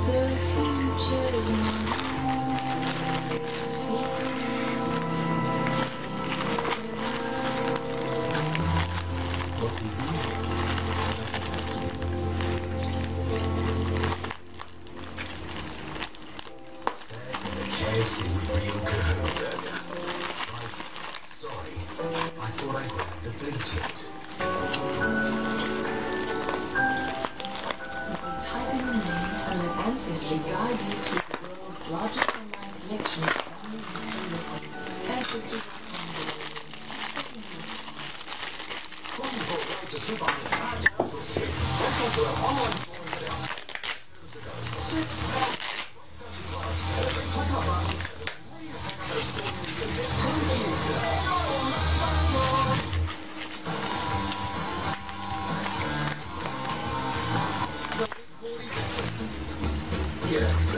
KFC real Kahuna burger. Sorry, I thought I grabbed the big tit. Simply type in your name and let Ancestry guide you through the world's largest online collection of family history records. Ancestry.com. To sleep on the natural ship. Let's go to an online store and get out. Click up on Yes,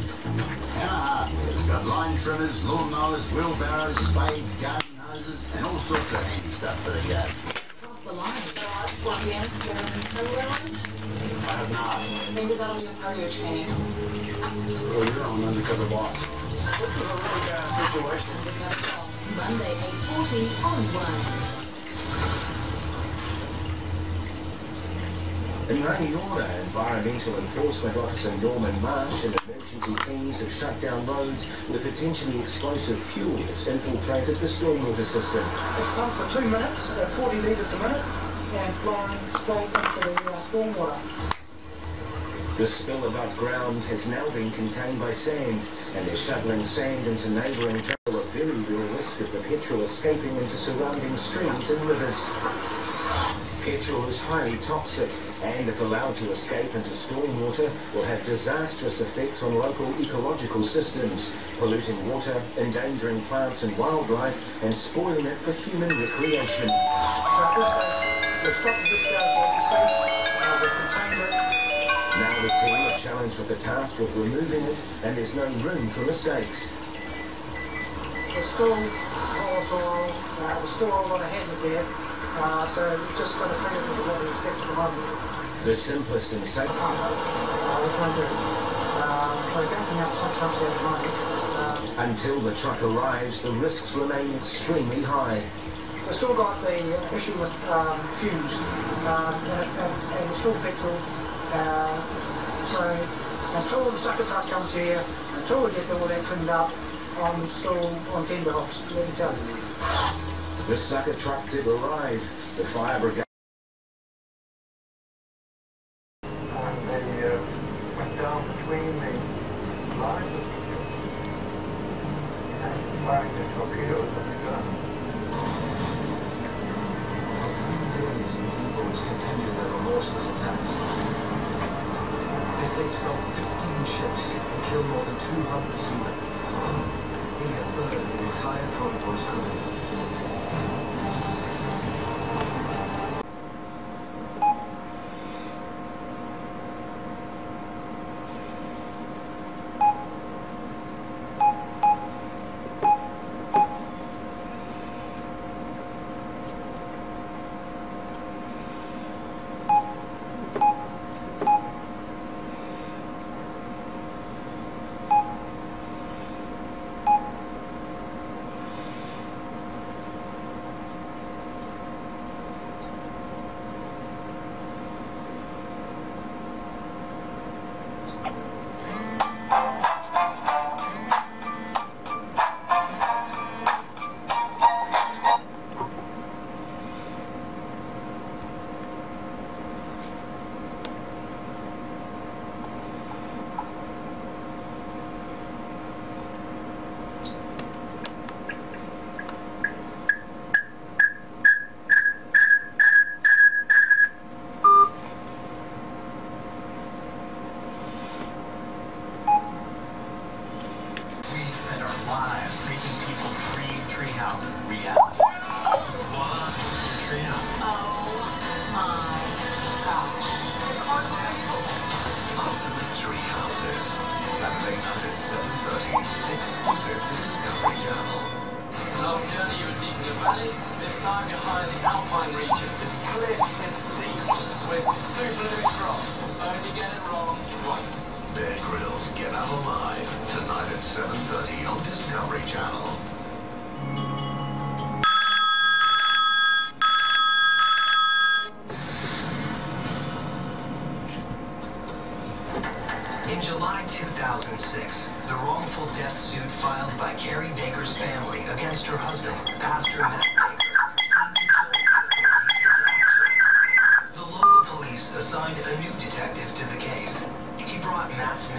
it's got line trimmers, lawn mowers, wheelbarrows, spades, garden hoses, and all sorts of handy stuff for the garden. Across the line, so I swap the ends together and so well. I have not. Maybe that'll be a part of your training. Oh, you're on undercover boss. This is a really bad situation. Monday, 8:40 on One. In running order, Environmental Enforcement Officer Norman Marsh and emergency teams have shut down roads where potentially explosive fuel has infiltrated the stormwater system. It's pumped for 2 minutes, 40 litres a minute, and flying straight into the stormwater. The spill above ground has now been contained by sand, and they're shoveling sand into neighbouring jungle at very real risk of the petrol escaping into surrounding streams and rivers. Petrol is highly toxic and, if allowed to escape into stormwater, will have disastrous effects on local ecological systems, polluting water, endangering plants and wildlife, and spoiling it for human recreation. So at this stage, we've stopped the discharge at the stage, we've contained it. Now the team are challenged with the task of removing it, and there's no room for mistakes. There's still volatile, there's still a lot of hazard there. So we've just got to treat it with a lot of respect at the moment. The simplest and safest. We're trying to so dumping out some trucks at the moment. Until the truck arrives, the risks remain extremely high. We've still got the issue with fumes, and still petrol. So until the sucker truck comes here, until we get all that cleaned up, I'm still on tenterhooks, let me tell you. The sucker truck did arrive. The fire brigade. And they went down between the lines of the ships and firing the torpedoes at the guns. For 3 days, the U-boats continued their remorseless attacks. They sank 15 ships and killed more than 200 seamen, nearly a third of the entire convoy's crew. Now alive, tonight at 7:30 on Discovery Channel. In July 2006, the wrongful death suit filed by Carrie Baker's family against her husband, Pastor Matt Baker, seemed to jolt the authorities into action. The local police assigned a new detective to the case. He brought Matt's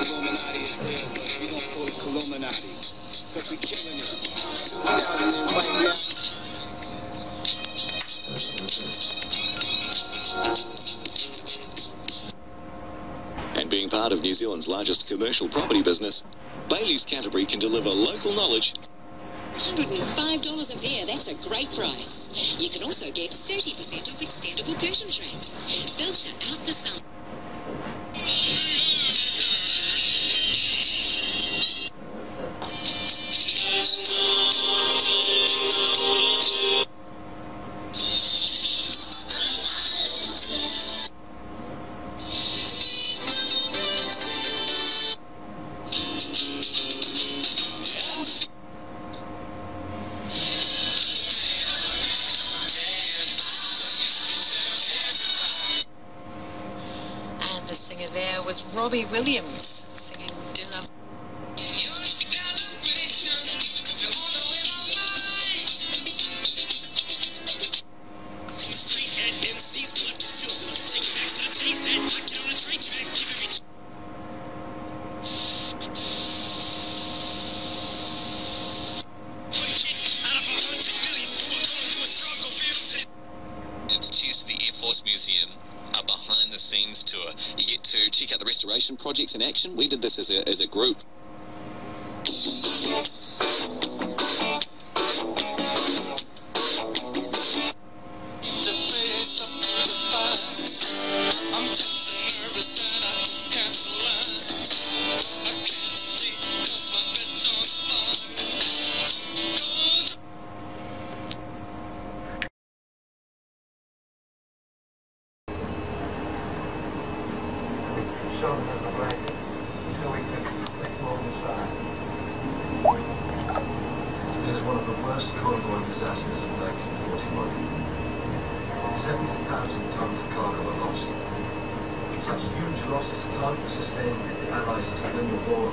Illuminati, but we don't call it Illuminati, because we killing it. 2000 right now. And being part of New Zealand's largest commercial property business, Bailey's Canterbury can deliver local knowledge. $105 a pair, that's a great price. You can also get 30% off extendable curtain tracks. Filter out the sun. The singer there was Robbie Williams singing Dinner. Cheers to the Air Force Museum, a behind-the-scenes tour. You get to check out the restoration projects in action. We did this as a group. Sew them in the blanket until we could put them on the side. It is one of the worst convoy disasters of 1941. 70,000 tons of cargo were lost. Such huge losses can't be sustained if the Allies are to win the war.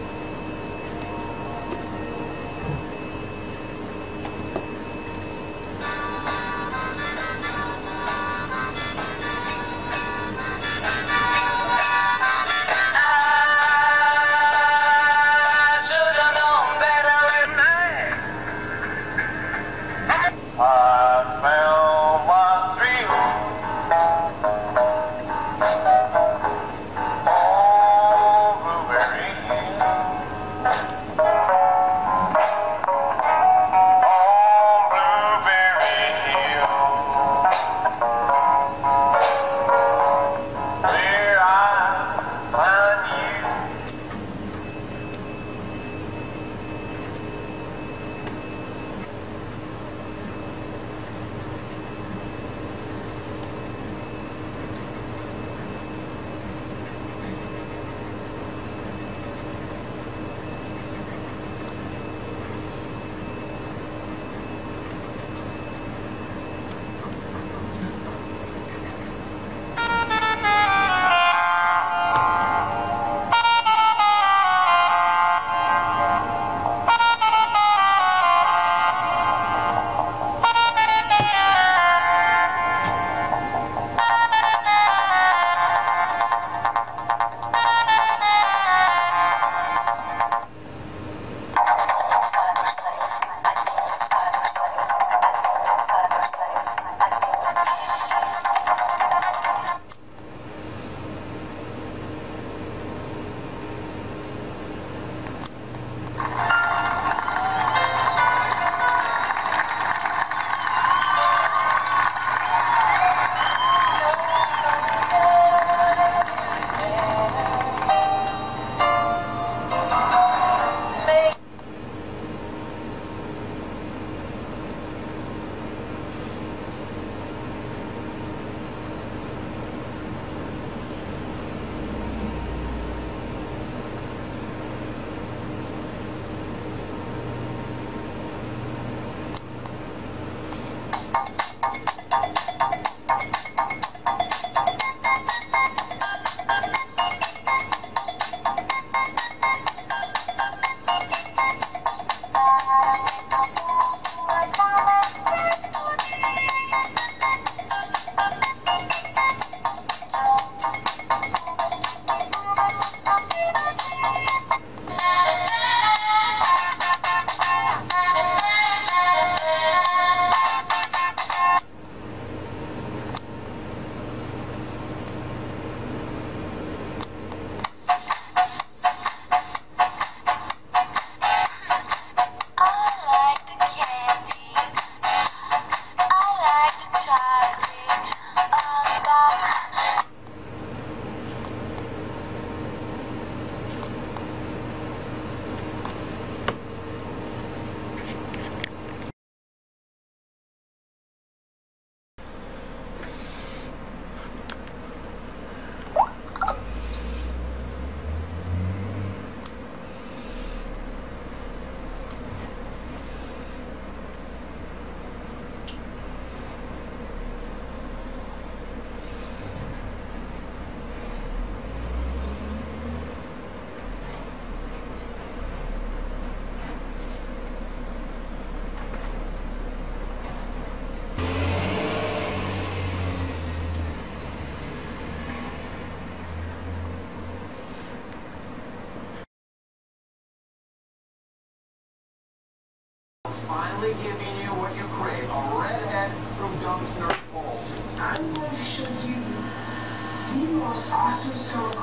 finally giving you what you crave. A redhead who dumps nerd balls. I'm going to show you the most awesome song.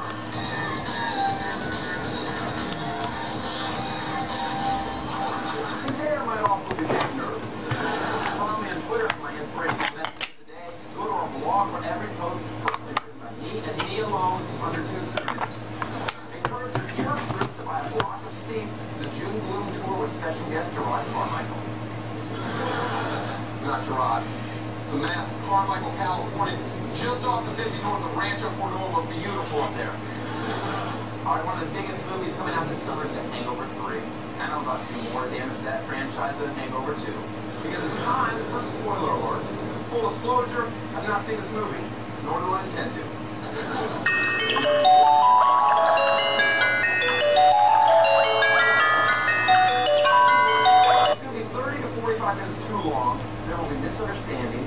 His hair might also be big nerd. Follow me on Twitter for my inspirational message of the day. Go to our blog where every post is personally written by me and me alone under 2 centimeters. Encourage your church group to buy a block of seats to the June Bloom Tour with special guest Gerard Carmichael. It's not Gerard. It's a map. Carmichael, California, just off the 50 north of Rancho Cordova. Beautiful up there. Alright, one of the biggest movies coming out this summer is The Hangover 3. And I'm about to do more damage to that franchise than Hangover 2. Because it's time for spoiler alert. Full disclosure, I've not seen this movie, nor do I intend to. It's going to be 30 to 45 minutes too long. There will be misunderstandings.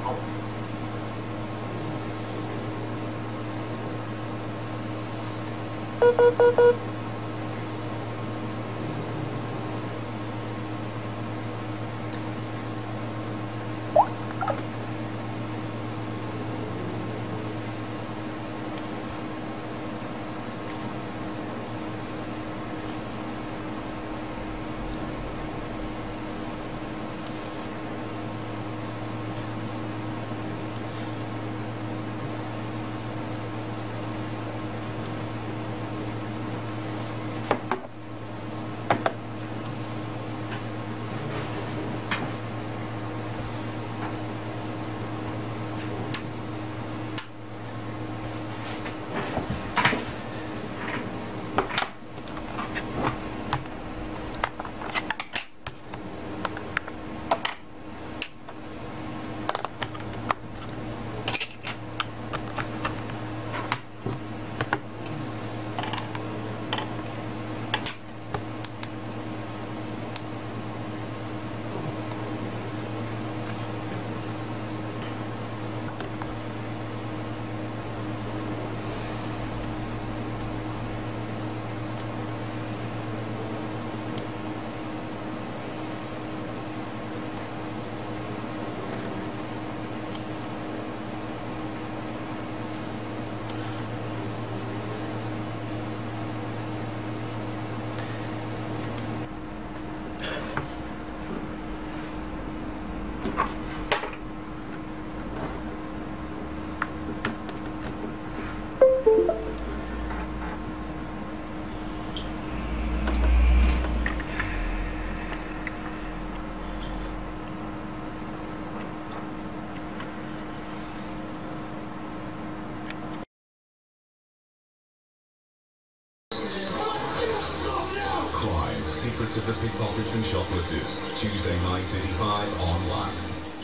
Secrets of the Pickpockets and Shoplifters, Tuesday, 9:35 online.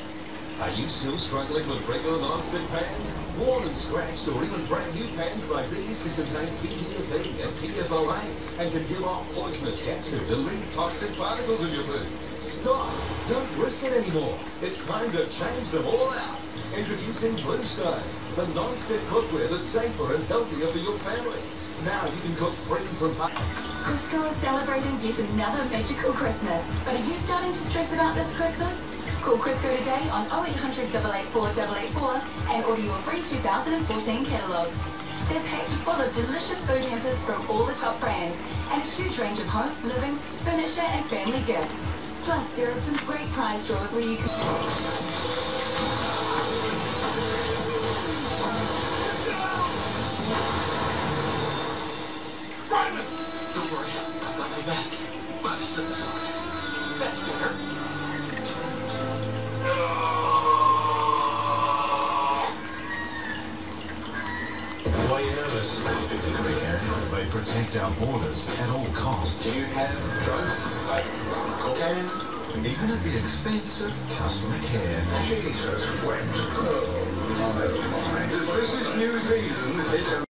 Are you still struggling with regular non-stick pans? Worn and scratched or even brand new pans like these can contain PTFE and PFOA and can give off poisonous gases and leave toxic particles in your food. Stop! Don't risk it anymore. It's time to change them all out. Introducing Bluestone, the non-stick cookware that's safer and healthier for your family. Now you can cook free from... Crisco is celebrating yet another magical Christmas. But are you starting to stress about this Christmas? Call Crisco today on 0800 884 884 and order your free 2014 catalogues. They're packed full of delicious food hampers from all the top brands and a huge range of home, living, furniture and family gifts. Plus, there are some great prize draws where you can... Don't worry, I've got my vest. I'll just slip this on. That's better. Why are you nervous? They protect our borders at all costs. Do you have drugs like cocaine? Even at the expense of customer care. Jesus, wet. Oh, never mind. This is New Zealand. It's a